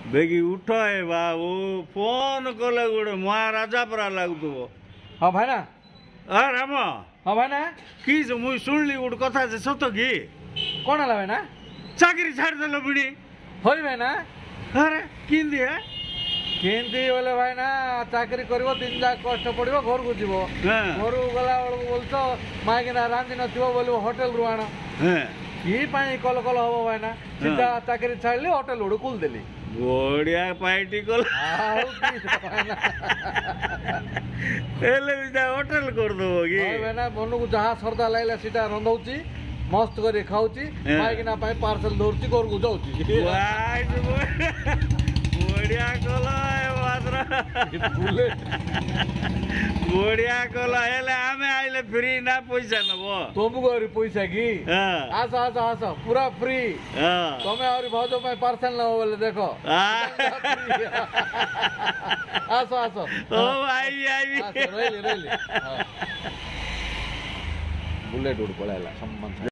बेगी उठ है बाबू फोन कले गोटे महाराजा परा लगुव। हाँ भाई ना राम हाँ भाई ना कि मुई शुणली गोटे कथा से सत कि कौन है भाई ना चाकरी छाड़देल बिड़ी होई भाई ना अरे किंदी है केंती बोले भाई ना चाकरी करिवो दिन जा कष्ट पड़िवो घर को जीवो घर गला बेलू बोलतो माइकिना रांधि नथिवो बोलिवो होटल रु आण की पाई कल कल हबो भाई ना सीधा चाकरी छाड़ली होटल उड़ कुल देली बढ़िया पार्टी कल होटल कर दबो कि भाई ना मन को जहाँ श्रद्धा लागला सीधा रंधौची मस्त करी खाऊची माइकिना पाई पार्सल धरची घर को जाऊची बढ़िया कल बढ़िया कल आम आइले फ्री ना पैसा नब तुमको पैसा की आस आस आस पूरा फ्री तुम्हें और भाज पार्सल नब बोले देखो आस आस आई बुलेट उड़ पड़ा सम्मान।